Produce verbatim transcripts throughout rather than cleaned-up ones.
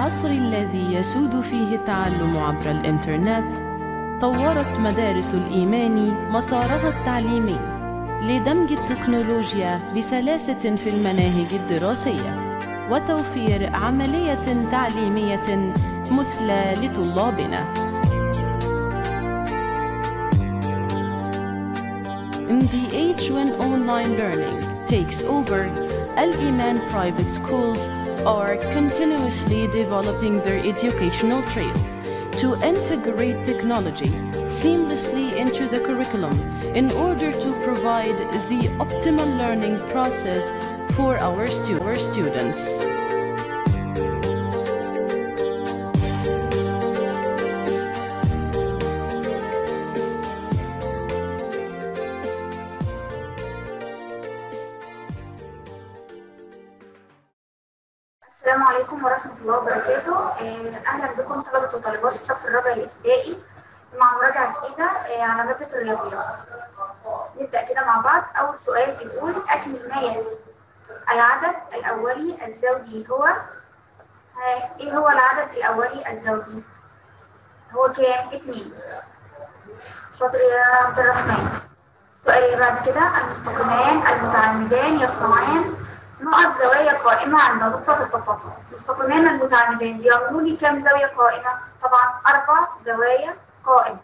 العصر الذي يسود فيه التعلم عبر الإنترنت، طورت مدارس الإيمان مسارها التعليمي لدمج التكنولوجيا بسلاسة في المناهج الدراسية وتوفير عملية تعليمية مثلى لطلابنا. In the age when online learning takes over, Al-Iman private schools are continuously developing their educational trail to integrate technology seamlessly into the curriculum in order to provide the optimal learning process for our, stu our students. السلام عليكم ورحمة الله وبركاته. أهلا بكم طلبة وطالبات الصف الرابع الابتدائي مع مراجعة جديدة على مادة الرياضيات. نبدأ كده مع بعض. أول سؤال بيقول أكمل ما يأتي. العدد الأولي الزوجي هو إيه هو العدد الأولي الزوجي؟ هو كام؟ اتنين. شاطر يا عبد الرحمن. السؤال اللي بعد كده المستقيمان المتعامدان يصنعان نقط زوايا قائمة عند نقطة التقاطع. المستقيمان المتعامدان بيعملوا لي كام زاوية قائمة؟ طبعا أربع زوايا قائمة.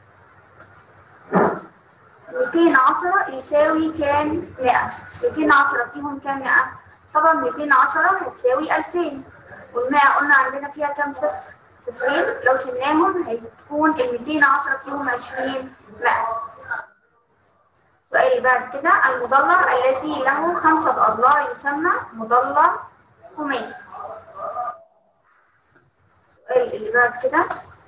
مئتين وعشرة يساوي كام؟ مئة. مئتين وعشرة فيهم كام مئة؟ طبعا مئتين وعشرة هتساوي ألفين. والمئة قلنا عندنا فيها كام صفر؟ صفرين. لو شلناهم هتكون ال مئتين وعشرة فيهم عشرين مئة. السؤال اللي بعد كده المضلع الذي له خمسة أضلاع يسمى مضلع خماسي. السؤال اللي بعد كده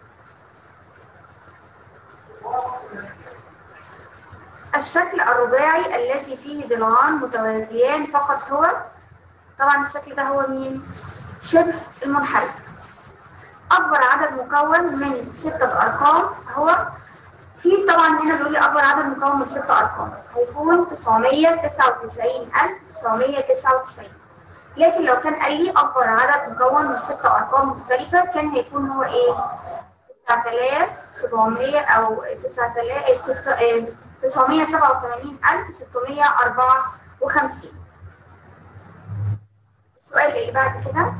الشكل الرباعي الذي فيه ضلعان متوازيان فقط هو، طبعا الشكل ده هو مين؟ شبه المنحرف. أكبر عدد مكون من ستة أرقام هو، في طبعا هنا بيقول لي اكبر عدد مكون من ست ارقام هيكون تسعمية وتسعة وتسعين ألف وتسعمية وتسعة وتسعين. لكن لو كان قال لي اكبر عدد مكون من ست ارقام مختلفه كان هيكون هو ايه؟ تسعة آلاف وسبعمية او تسعمية وسبعة وثمانين ألف وستمية وأربعة وخمسين. السؤال اللي بعد كده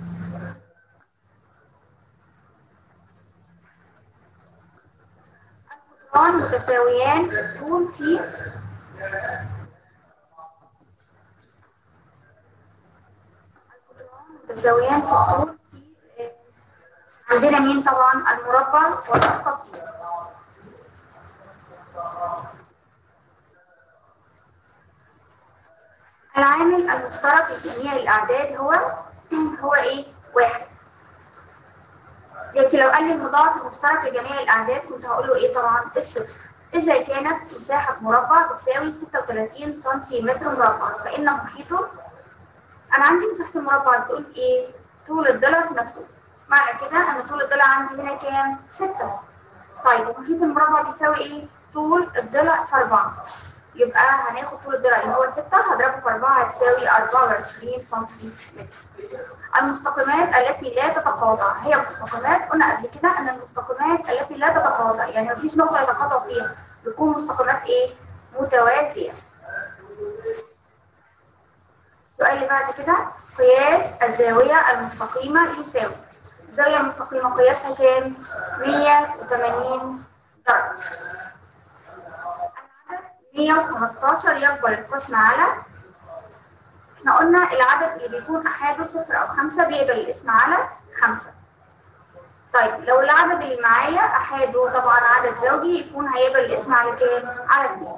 متساويان في الطول في متساويان في الطول في عندنا مين؟ طبعا المربع والمستطيل. العامل المشترك لجميع الاعداد هو هو ايه؟ واحد. لكن لو قال لي المضاعف المشترك لجميع الاعداد كنت هقول له ايه؟ طبعا الصفر. إذا كانت مساحة مربع بتساوي ستة وثلاثين سنتيمتر مربع فإن محيطه، أنا عندي مساحة المربع بتقول إيه؟ طول الضلع في نفسه. معنى كده أن طول الضلع عندي هنا كام؟ ستة. طيب ومحيط المربع بيساوي إيه؟ طول الضلع في أربعة. يبقى هناخد طول الضلع اللي هو ستة هضربه في أربعة هتساوي أربعة وعشرين سنتيمتر. المستقيمات التي لا تتقاطع هي مستقيمات، قلنا قبل كده ان المستقيمات التي لا تتقاطع يعني مفيش نقطه يتقاطع فيها بتكون مستقيمات ايه؟ متوازيه. السؤال اللي بعد كده قياس الزاويه المستقيمه يساوي. الزاويه المستقيمه قياسها كام؟ مية وثمانين درجه. العدد مية وخمستاشر يكبر القسم على، احنا قلنا العدد اللي بيكون احاده صفر او خمسة بيقبل الاسم على خمسة. طيب لو العدد اللي معايا احاده طبعا عدد زوجي يكون هيقبل الاسم على كام؟ على اتنين.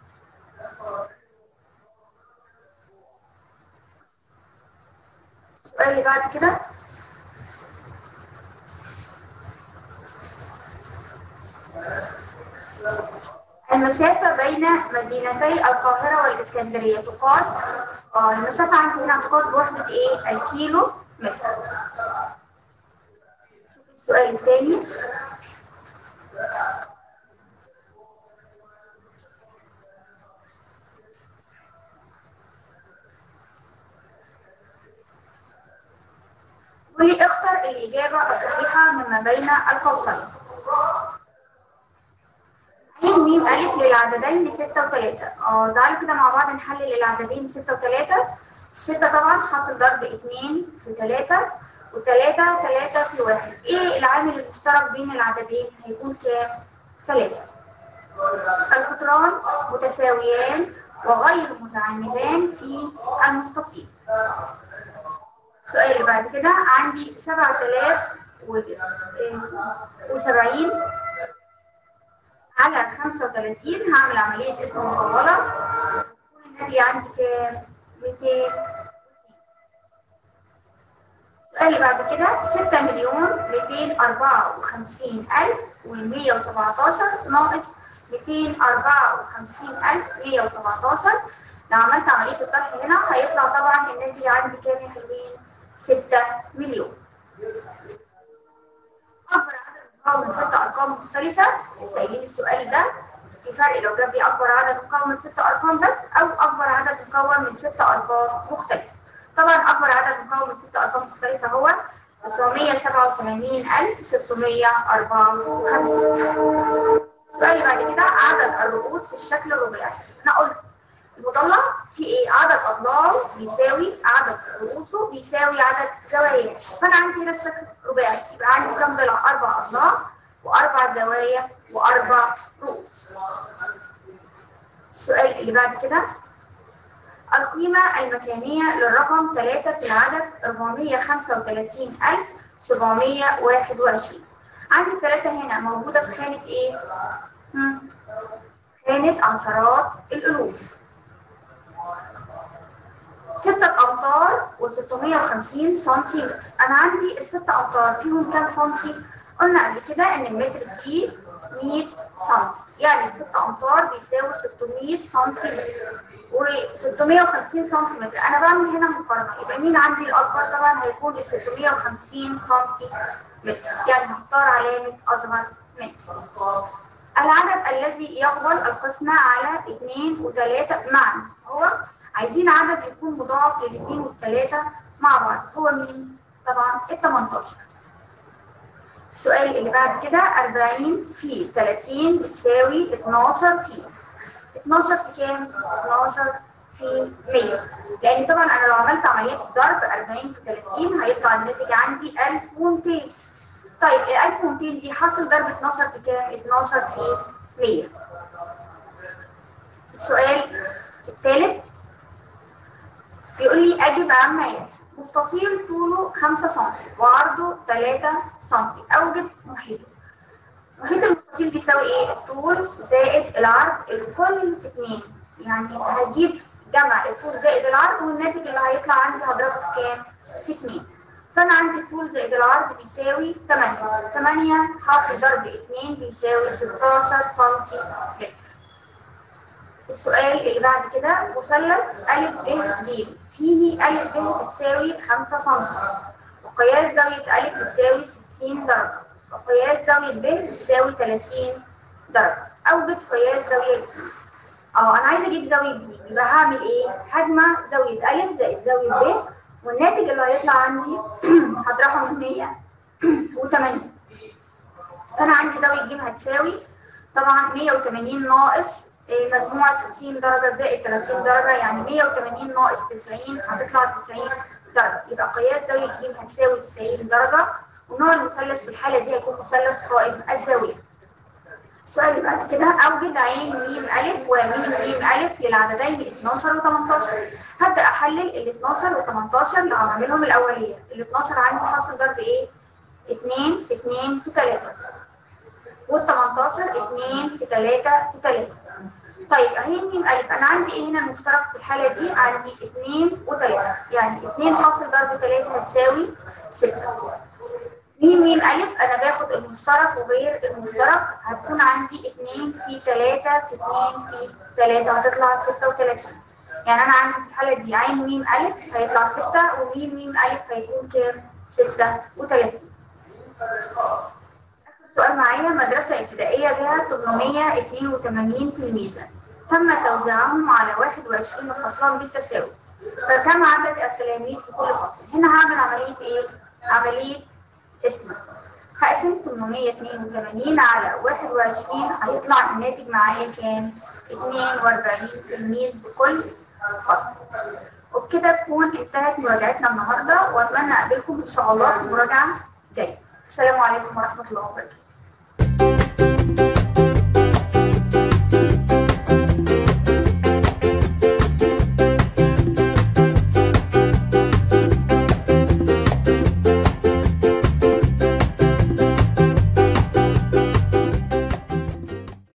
السؤال اللي بعد كده المسافة بين مدينتي القاهرة والإسكندرية تقاس، اه المسافة عندي هنا تقاس بوحدة ايه؟ الكيلو متر. شوف السؤال الثاني. قولي اختر الإجابة الصحيحة مما بين القوسين. عين ميم ألف للعددين ستة وتلاتة. اه تعالوا كده مع بعض نحلل العددين ستة وتلاتة. ستة طبعا حاصل ضرب اتنين في تلاتة، وتلاتة تلاتة في واحد. ايه العامل المشترك بين العددين؟ هيكون كام؟ تلاتة. القطران متساويان وغير متعامدان في المستطيل. السؤال اللي بعد كده عندي سبعة آلاف وسبعين على خمسة وتلاتين. هعمل عملية قسم مطولة. الناتج عندي كام؟ ميتين. السؤال اللي بعد كده ستة مليون ميتين أربعة وخمسين ألف ومية وسبعتاشر ناقص ميتين أربعة وخمسين ألف ومية وسبعتاشر. لو عملت عملية الطرح هنا هيطلع طبعا الناتج عندي كام يا حلوين؟ ستة مليون. أكبر عدد مكون من ست أرقام مختلفة. لسه قايلين السؤال ده. في فرق لو جاب لي أكبر عدد مكون من ست أرقام بس أو أكبر عدد مكون من ست أرقام مختلفة. طبعا أكبر عدد مكون من ست أرقام مختلفة هو تسعمية سبعة وثمانين ألف ستمية أربعة وخمسين. السؤال اللي بعد كده عدد الرؤوس في الشكل الرباعي. أنا قلت المضلع في ايه؟ عدد اضلاعه بيساوي عدد رؤوسه بيساوي عدد زواياه. فانا عندي هنا الشكل رباعي، يبقى عندي كام ضلع؟ اربع اضلاع واربع زوايا واربع رؤوس. السؤال اللي بعد كده القيمة المكانية للرقم تلاتة في العدد أربعمية وخمسة وتلاتين ألف وسبعمية وواحد وعشرين. عندي التلاتة هنا موجودة في خانة ايه؟ هم. خانة عشرات الألوف. ستة أمتار وستمية وخمسين سنتيمتر. أنا عندي الستة أمتار فيهم كام سنتي؟ قلنا قبل كده إن المتر فيه مية سنتي، يعني الستة أمتار بيساوي ستمية سنتيمتر و650 سنتيمتر. أنا بعمل هنا مقارنة، يبقى مين عندي الأكبر؟ طبعا هيكون ال ستمية وخمسين سنتيمتر، يعني هختار علامة أصغر منه. العدد الذي يقبل القسمة على اتنين وتلاتة معا هو، عايزين عدد يكون مضاعف للاثنين والثلاثة مع بعض، هو مين؟ طبعا ال تمنتاشر. السؤال اللي بعد كده أربعين في تلاتين بتساوي اتناشر في اتناشر في كام؟ اتناشر في مية. لأن طبعا أنا لو عملت عملية الضرب أربعين في تلاتين هيطلع الناتج عندي ألف ومتين. طيب ال ألف ومتين دي حاصل ضرب اتناشر في كام؟ اتناشر في مية. السؤال الثالث بيقول لي أجب عما يأتي. مستطيل طوله خمسة سنتي وعرضه تلاتة سنتي، أوجد محيطه. محيط المستطيل بيساوي إيه؟ الطول زائد العرض الكل في اتنين، يعني هجيب جمع الطول زائد العرض والناتج اللي هيطلع عندي هضربه في كام؟ في اتنين. فأنا عندي الطول زائد العرض بيساوي تمانية. تمانية حاصل ضرب اتنين بيساوي ستاشر سنتي متر. السؤال اللي بعد كده مثلث أ ب ج فيه أ ب بتساوي خمسة سنتي وقياس زاوية أ بتساوي ستين درجة وقياس زاوية ب بتساوي تلاتين درجة. أوجد قياس زاوية ج. اه أنا عايزة أجيب زاوية ج، يبقى هعمل إيه؟ هجمع زاوية أ زائد زاوية ب والناتج اللي هيطلع عندي هطرحه من مية وتمانين. فأنا عندي زاوية ج هتساوي طبعا مية وتمانين ناقص مجموع ستين درجة زائد تلاتين درجة، يعني مية وتمانين ناقص تسعين هتطلع تسعين درجة. يبقى قياس زاوية ج هتساوي تسعين درجة، ونوع المثلث في الحالة دي هيكون مثلث قائم الزاوية. السؤال اللي بعد كده أوجد عين م أ وميم م أ للعددين اتناشر و تمنتاشر. هبدأ أحلل ال اتناشر و تمنتاشر لو هعملهم الأولية. ال اتناشر عندي حاصل ضرب إيه؟ اتنين في اتنين في تلاتة وال تمنتاشر اتنين في تلاتة في تلاتة. طيب اهي م أ انا عندي ايه هنا المشترك في الحاله دي؟ عندي اتنين وتلاتة، يعني اتنين حاصل ضرب تلاتة هتساوي ستة. م م أ انا باخد المشترك وغير المشترك، هتكون عندي اتنين في تلاتة في اتنين في تلاتة هتطلع ستة وتلاتين. يعني انا عندي في الحاله دي عين م أ هيطلع ستة وم م أ هيكون كام؟ ستة وتلاتين. سؤال معايا مدرسة ابتدائية بها تمنمية اتنين وتمانين تلميذا، تم توزيعهم على واحد وعشرين فصلا بالتساوي، فكم عدد التلاميذ في كل فصل؟ هنا هعمل عملية ايه؟ عملية اسمك. هقسم ثمانمية اتنين وتمانين على واحد وعشرين، هيطلع الناتج معايا كام؟ اتنين وأربعين تلميذ بكل فصل. وبكده تكون انتهت مراجعتنا النهارده، واتمنى اقابلكم ان شاء الله في مراجعه جايه. السلام عليكم ورحمه الله وبركاته.